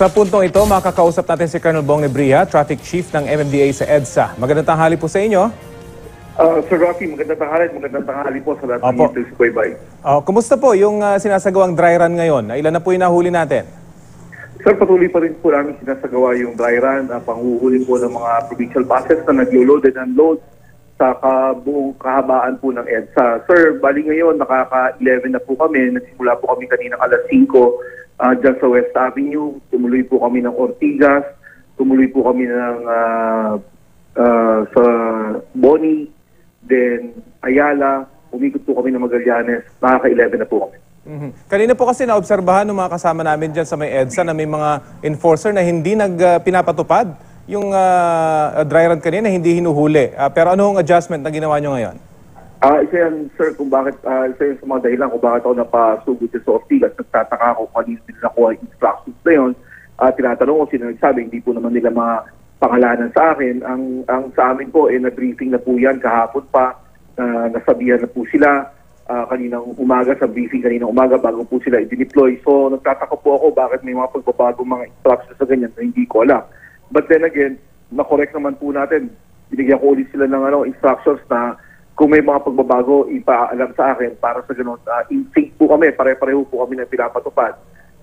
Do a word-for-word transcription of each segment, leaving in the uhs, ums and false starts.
Sa puntong ito, makakausap natin si Colonel Bong Nebria, Traffic Chief ng M M D A sa EDSA. Magandang tanghali po sa inyo. Uh, Sir Rocky, magandang tanghali at magandang tanghali po sa lahat ng Opo. sa Kuwaybay. Uh, kumusta po yung uh, sinasagawang dry run ngayon? Ilan na po yung nahuli natin? Sir, patuloy pa rin po namin sinasagawa yung dry run, uh, panghuhuli po ng mga provincial buses na nag-load and unload sa buong kahabaan po ng EDSA. Sir, bali ngayon, nakaka-eleven na po kami. Nagsimula po kami kaninang alas singko uh, dyan sa West Avenue. Tumuloy po kami ng Ortigas. Tumuloy po kami ng uh, uh, sa Boni. Then Ayala. Umikot po kami ng Magallanes. Nakaka-eleven na po kami. Mm-hmm. Kanina po kasi naobserbahan ng mga kasama namin dyan sa may EDSA na may mga enforcer na hindi nagpinapatupad yung uh, dry run kanina, hindi hinuhuli. Uh, pero ano ang adjustment na ginawa nyo ngayon? Uh, isa yan, sir, kung bakit, uh, isa yan sa mga dahilan kung bakit ako napasugod sa Ortigas. Nagtataka ako kung kanina nila nakuha yung instructions na yun. Uh, tinatanong ko, sino nagsabi, hindi po naman nila mga pangalanan sa akin. Ang, ang sa amin po, eh, na-briefing na po yan kahapon pa. Uh, nasabihan na po sila. Uh, kaninang umaga, sa briefing kaninang umaga bago po sila i-deploy. So, nagtataka po ako bakit may mga pagbabago mga instructions sa ganyan na hindi ko alam. But then again, na-correct naman po natin. Binigyan ko ulit sila ng ano, instructions na kung may mga pagbabago, ipaalam sa akin para sa ganun. Uh, in sync po kami, pare-pareho po kami na pinapatupad.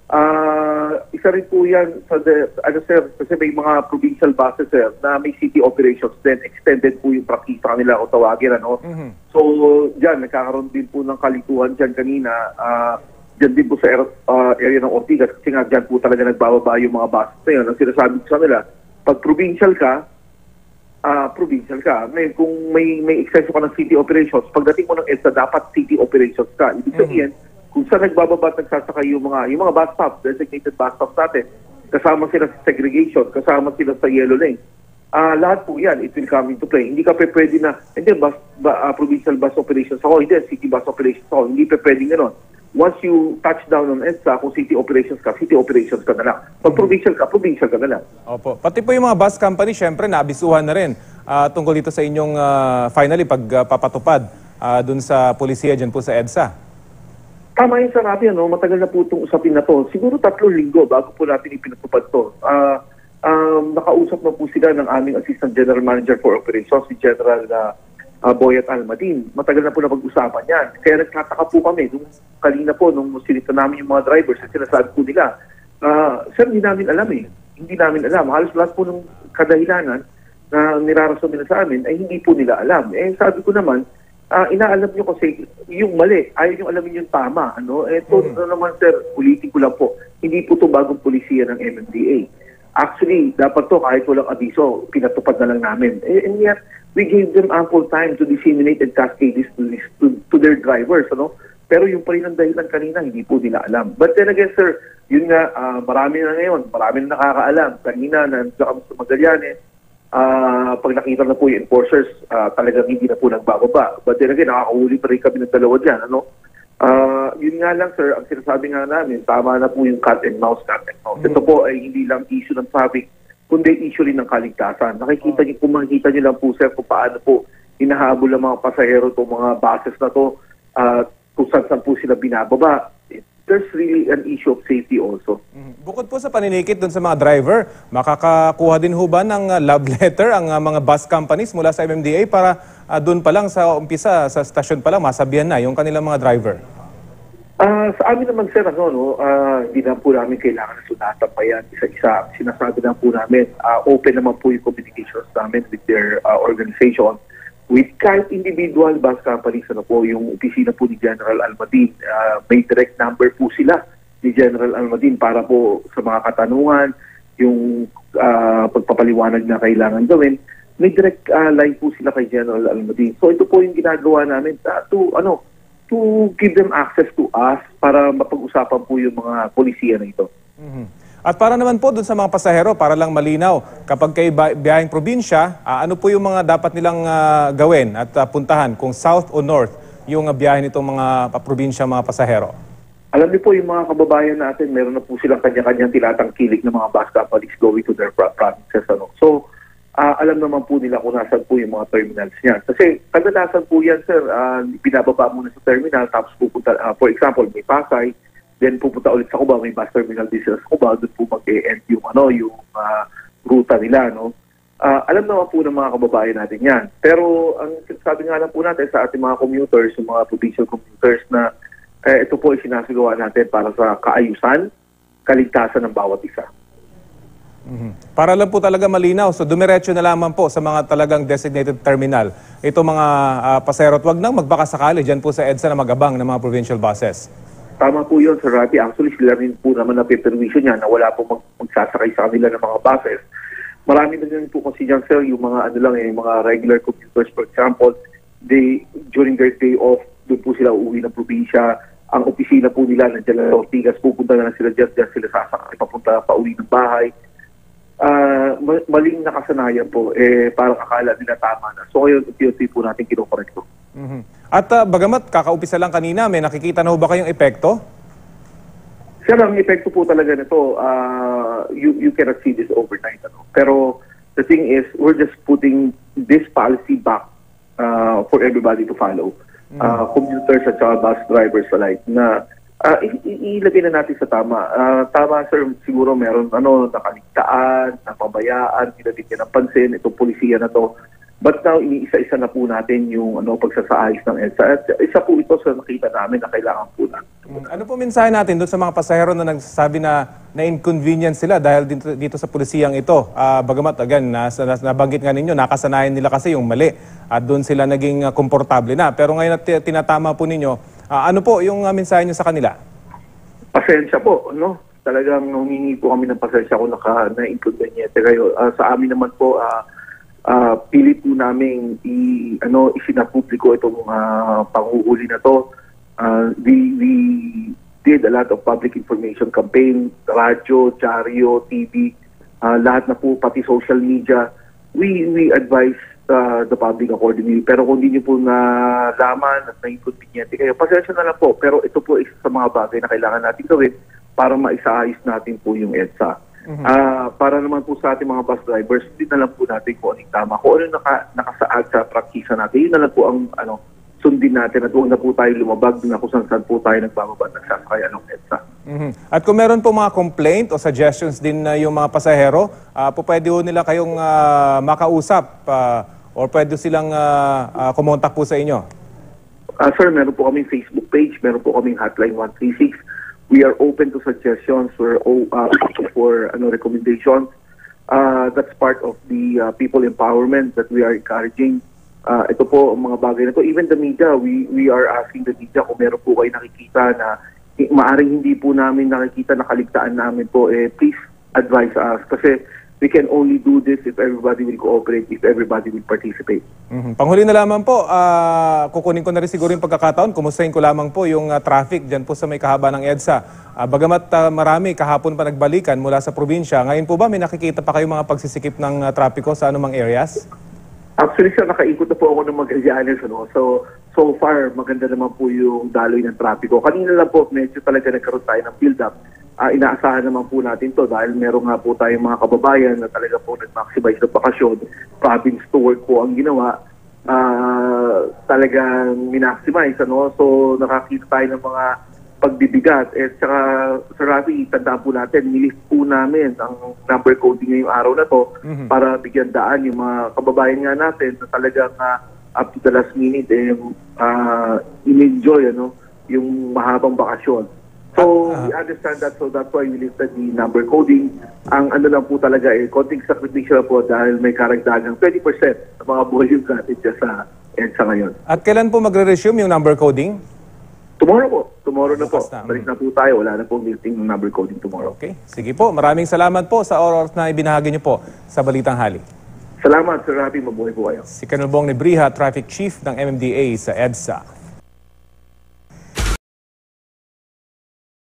Uh, isa rin po yan sa, the, ano sir, kasi may mga provincial buses sir, na may city operations, then extended po yung praktika nila o tawagin. Ano? Mm-hmm. So, dyan, nagkakaroon din po ng kalituhan dyan kanina. Uh, dyan din po sa uh, area ng Ortigas, kasi nga dyan po talaga nagbababa yung mga buses na yun. Ang sinasabi ko sa nila, pag provincial ka, uh, provincial ka. May, kung may may extension ka ng city operations, pagdating mo ng EDSA, dapat city operations ka. Ibig sabihin, mm-hmm. kung saan nagbababa at nagsasakay yung mga, yung mga bus stops, designated bus stops natin, kasama sila sa segregation, kasama sila sa yellow lane. Uh, lahat po yan, it will come into play. Hindi ka pe pwede na, hindi, bus, ba, uh, provincial bus operations ako, hindi, city bus operations ako, hindi pe pwede gano'n. Once you touch down on EDSA, kung city operations ka, city operations ka na lang. Pag provincial ka, provincial ka na lang. Opo. Pati po yung mga bus company, syempre, naabisuhan na rin uh, tungkol dito sa inyong uh, finally pagpapatupad uh, dun sa polisiya dyan po sa EDSA. Tama yun sa natin, no? Matagal na po itong usapin na to. Siguro tatlong linggo bago po natin ipinatupad to. Uh, um, nakausap na po sila ng aming Assistant General Manager for Operations, si General uh, uh, Boyet Almadin. Matagal na po na pag-usapan yan. Kaya nagtataka po kami. Nung kanina po, nung sinita namin yung mga drivers, at sinasabi po nila, uh, sir, hindi namin alam eh. Hindi namin alam. Halos lahat po ng kadahilanan na nirarason nila sa amin ay hindi po nila alam. Eh, sabi ko naman, Uh, inaalam nyo kasi yung mali, ayaw nyo alamin yung tama. Ano? Eh, to, mm-hmm. ano naman sir, ulitin ko lang po, hindi po ito bagong polisiya ng M M D A. Actually, dapat to kahit walang abiso, pinatupad na lang namin. Eh, and yet, we gave them ample time to disseminate and cascade this to, to, to their drivers. Ano? Pero yung pa rin ang dahilan kanina, hindi po nila alam. But then again sir, yun nga, uh, marami na ngayon, marami na nakakaalam. Kanina, nandiyan kami sa Magallanes, Uh, pag nakita na po yung enforcers, uh, talagang hindi na po nagbababa. But then again, nakakahuli pa rin kami ng dalawa dyan. Ano? Uh, yun nga lang, sir, ang sinasabi nga namin, tama na po yung cat and mouse, cat and mouse. Mm-hmm. Ito po ay hindi lang issue ng traffic, kundi issue rin ng kaligtasan. Nakikita niyo, kung makikita niyo lang po, sir, kung paano po hinahabol ng mga pasahero itong mga buses na to, uh, kung saan-saan po sila binababa. There's really an issue of safety also. Mm-hmm. Bukod po sa paninikit doon sa mga driver, makakakuha din ho ba ng uh, love letter ang uh, mga bus companies mula sa M M D A para uh, doon pa lang sa umpisa, sa stasyon pa lang, masabihan na yung kanilang mga driver? Uh, sa amin naman sir, ano, no, uh, hindi na po namin kailangan na sunatan pa yan isa-isa. Sinasabi na po namin, uh, open naman po yung communications namin with their uh, organization. With kahit individual bus companies, ano po, yung opisina po ni General Almadin, uh, may direct number po sila ni General Almadin para po sa mga katanungan, yung uh, pagpapaliwanag na kailangan gawin, may direct uh, line po sila kay General Almadin. So ito po yung ginagawa namin uh, to, ano, to give them access to us para mapag-usapan po yung mga polisiya na ito. Mm-hmm. At para naman po doon sa mga pasahero, para lang malinaw, kapag kayo biyaheng probinsya, uh, ano po yung mga dapat nilang uh, gawin at uh, puntahan, kung south o north, yung uh, biyahe nitong mga uh, probinsya, mga pasahero? Alam niyo po, yung mga kababayan natin, meron na po silang kanya-kanyang tinatangkilik ng mga bus companies going to their provinces. Ano? So, uh, alam naman po nila kung nasan po yung mga terminals niyan. Kasi kadalasan po yan, sir, uh, binababa muna sa terminal, tapos pupunta, uh, for example, may Pasay, then pupunta ulit sa Cubao, may bus terminal din sila sa Cubao, doon po mag-e-end yung, ano, yung uh, ruta nila, no? Uh, alam naman po ng mga kababayan natin yan. Pero ang sabi nga lang po natin sa ating mga commuters, yung mga provincial commuters na eh, ito po ay sinasagawa natin para sa kaayusan, kaligtasan ng bawat isa. Mhm. Para lang po talaga malinaw, so dumiretso na lamang po sa mga talagang designated terminal. Ito mga uh, pasahero, wag nang magbakasakali dyan po sa EDSA na mag-abang ng mga provincial buses. Tama po yun, Sir Rafi. Actually, sila rin po naman na permission niya na wala po mag magsasakay sa kanila ng mga buses. Marami na din po kasi dyan, sir, yung mga ano lang eh, mga regular commuters, for example, they, during their day off, doon po sila uuwi ng probinsya. Ang opisina po nila, nandiyan lang sa Ortigas, pupunta na lang sila dyan, dyan sila sasakay, papunta pa uwi ng bahay. Uh, maling nakasanayan po, eh, parang akala nila tama na. So, ngayon, unti-unti po natin kinokorrekto. Mm-hmm. At uh, bagamat kakaumpisa lang kanina, may nakikita na ho ba kayong epekto? Sir, ang epekto po talaga nito, uh, you, you cannot see this overnight. Ano? Pero the thing is, we're just putting this policy back uh, for everybody to follow. Uh, commuters at saka bus drivers alike na uh, ilagay na natin sa tama. Uh, tama, sir, siguro meron ano, nakaligtaan, napabayaan, pinabigyan ng pansin, itong polisiya na to. But now, iniisa-isa na po natin yung ano, pagsasaayos ng EDSA. At isa po ito sa nakita namin na kailangan po natin. Ano po mensahe natin doon sa mga pasahero na nagsasabi na na-inconvenience sila dahil dito, dito sa pulisiyang ito? Uh, bagamat, again, nas, nas, nabanggit nga ninyo, nakasanayan nila kasi yung mali at doon sila naging uh, komportable na. Pero ngayon at tinatama po ninyo, uh, ano po yung uh, mensahe nyo sa kanila? Pasensya po, no? Talagang humingi po kami ng pasensya kung naka, na-inconvenience kayo. Uh, sa amin naman po, uh, Uh, pili po namin i ano isinapubliko itong uh, panghuhuli na to. Uh, we, we did a lot of public information campaign, radyo, dyaryo, T V, uh, lahat na po, pati social media. We we advise uh, the public accordingly. Pero kung hindi niyo po nalaman at na-inconveniente kayo, pasensya na lang po. Pero ito po isa sa mga bagay na kailangan natin gawin para maisaayos natin po yung EDSA. Mm-hmm. Uh, para naman po sa ating mga bus drivers, hindi na lang po natin kung anong tama. Kung ano naka, nakasaad sa praktisa natin, yun na lang po ang ano, sundin natin at huwag na po tayo lumabag na kung saan po tayo nagbababa at nagsasakay ng EDSA. Mm-hmm. At kung meron po mga complaint o suggestions din na uh, yung mga pasahero, uh, po pwede po nila kayong uh, makausap uh, or pwede silang uh, uh, kumontak po sa inyo? Uh, sir, meron po kaming Facebook page, meron po kaming hotline one three six. We are open to suggestions. We're uh, for ano, recommendations. Uh, that's part of the uh, people empowerment that we are encouraging. Uh, ito po ang mga bagay na ito. Even the media, we we are asking the media kung meron po kayo nakikita na maaring hindi po namin nakikita na kaligtaan namin po, eh, please advise us. Kasi we can only do this if everybody will cooperate, if everybody will participate. Mm-hmm. Panghuli na lamang po, uh, kukunin ko na rin siguro yung pagkakataon. Kumustahin ko lamang po yung uh, traffic dyan po sa may kahaba ng EDSA. Uh, bagamat uh, marami kahapon pa nagbalikan mula sa probinsya, ngayon po ba may nakikita pa kayo mga pagsisikip ng uh, trapiko sa anumang areas? Actually, sir, nakaikot na po ako ng Magallanes. Ano? So, so far, maganda naman po yung daloy ng trapiko. Kanina lang po, medyo talaga nagkaroon tayo ng build-up. Uh, inaasahan naman po natin to dahil meron nga po tayong mga kababayan na talaga po nag-maximize ng bakasyon. Province to work po ang ginawa. Uh, talagang minaximize. Ano? So, nakakita tayo ng mga pagbibigat. At saka, Sir Rafi, tandaan po natin, nilift po namin ang number coding ngayong araw na to mm-hmm. para bigyan daan yung mga kababayan nga natin na talagang uh, up to the last minute eh, uh, in-enjoy ano, yung mahabang bakasyon. So, uh, we understand that. So, that's why we lifted the number coding. Ang ano lang po talaga, eh, konting sakripisyo po dahil may karagdagang twenty percent sa mga volume natin dyan sa EDSA ngayon. At kailan po magre-resume yung number coding? Tomorrow po. Tomorrow na po. Na. Balik na po tayo. Wala na pong lifting ng number coding tomorrow. Okay. Sige po. Maraming salamat po sa oras na ibinahagi niyo po sa Balitang Hali. Salamat, Sir Rafi. Mabuhay po kayo. Si Colonel Bong Nebriha, Traffic Chief ng M M D A sa EDSA.